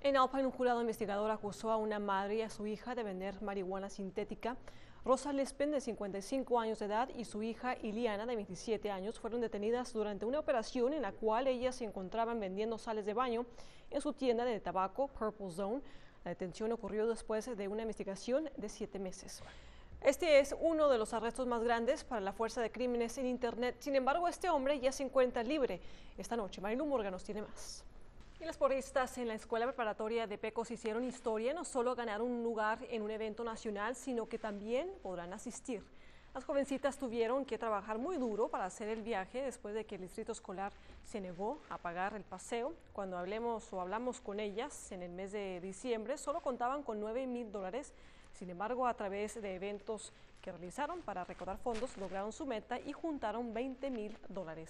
En Alpine, un jurado investigador acusó a una madre y a su hija de vender marihuana sintética. Rosa Lespen, de 55 años de edad, y su hija Iliana, de 27 años, fueron detenidas durante una operación en la cual ellas se encontraban vendiendo sales de baño en su tienda de tabaco Purple Zone. La detención ocurrió después de una investigación de 7 meses. Este es uno de los arrestos más grandes para la Fuerza de Crímenes en Internet. Sin embargo, este hombre ya se encuentra libre. Esta noche, Marilu Murga nos tiene más. Y las porristas en la Escuela Preparatoria de Pecos hicieron historia. No solo ganaron un lugar en un evento nacional, sino que también podrán asistir. Las jovencitas tuvieron que trabajar muy duro para hacer el viaje después de que el distrito escolar se negó a pagar el paseo. Cuando hablamos con ellas en el mes de diciembre, solo contaban con $9,000. Sin embargo, a través de eventos que realizaron para recaudar fondos, lograron su meta y juntaron $20,000.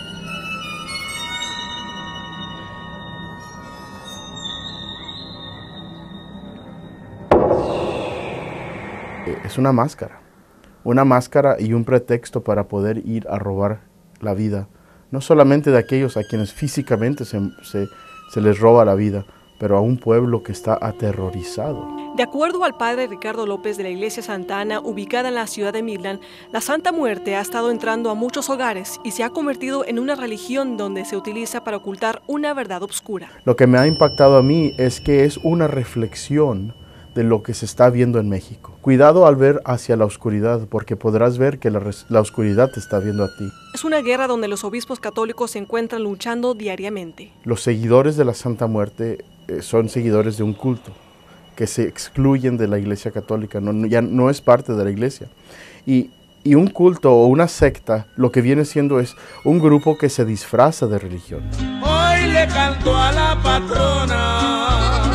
Es una máscara y un pretexto para poder ir a robar la vida, no solamente de aquellos a quienes físicamente se les roba la vida, pero a un pueblo que está aterrorizado. De acuerdo al padre Ricardo López de la Iglesia Santa Ana, ubicada en la ciudad de Midland, la Santa Muerte ha estado entrando a muchos hogares y se ha convertido en una religión donde se utiliza para ocultar una verdad oscura. Lo que me ha impactado a mí es que es una reflexión de lo que se está viendo en México. Cuidado al ver hacia la oscuridad, porque podrás ver que la oscuridad te está viendo a ti. Es una guerra donde los obispos católicos se encuentran luchando diariamente. Los seguidores de la Santa Muerte son seguidores de un culto, que se excluyen de la Iglesia Católica, ya no es parte de la Iglesia. Y un culto o una secta lo que viene siendo es un grupo que se disfraza de religión. Hoy le canto a la patrona,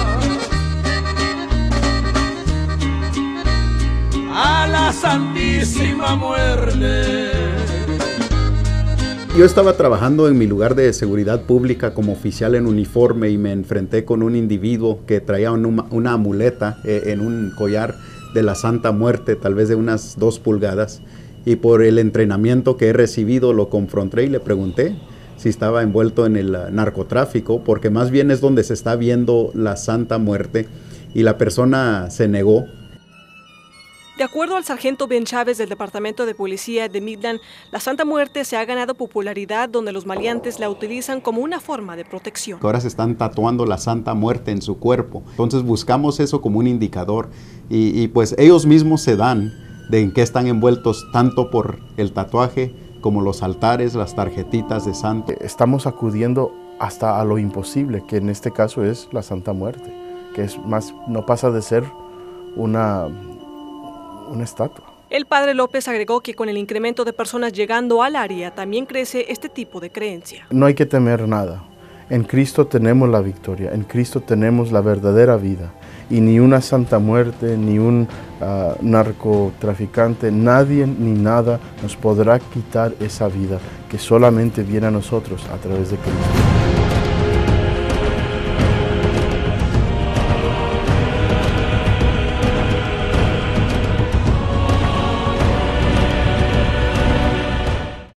a la Santísima Muerte. Yo estaba trabajando en mi lugar de seguridad pública como oficial en uniforme y me enfrenté con un individuo que traía una amuleta en un collar de la Santa Muerte, tal vez de unas 2 pulgadas, y por el entrenamiento que he recibido lo confronté y le pregunté si estaba envuelto en el narcotráfico, porque más bien es donde se está viendo la Santa Muerte, y la persona se negó. De acuerdo al sargento Ben Chávez del Departamento de Policía de Midland, la Santa Muerte se ha ganado popularidad donde los maleantes la utilizan como una forma de protección. Ahora se están tatuando la Santa Muerte en su cuerpo, entonces buscamos eso como un indicador y pues ellos mismos se dan de en qué están envueltos, tanto por el tatuaje como los altares, las tarjetitas de santo. Estamos acudiendo hasta a lo imposible, que en este caso es la Santa Muerte, que es más, no pasa de ser una estatua. El padre López agregó que con el incremento de personas llegando al área también crece este tipo de creencia. No hay que temer nada. En Cristo tenemos la victoria, en Cristo tenemos la verdadera vida. Y ni una Santa Muerte, ni un narcotraficante, nadie ni nada nos podrá quitar esa vida que solamente viene a nosotros a través de Cristo.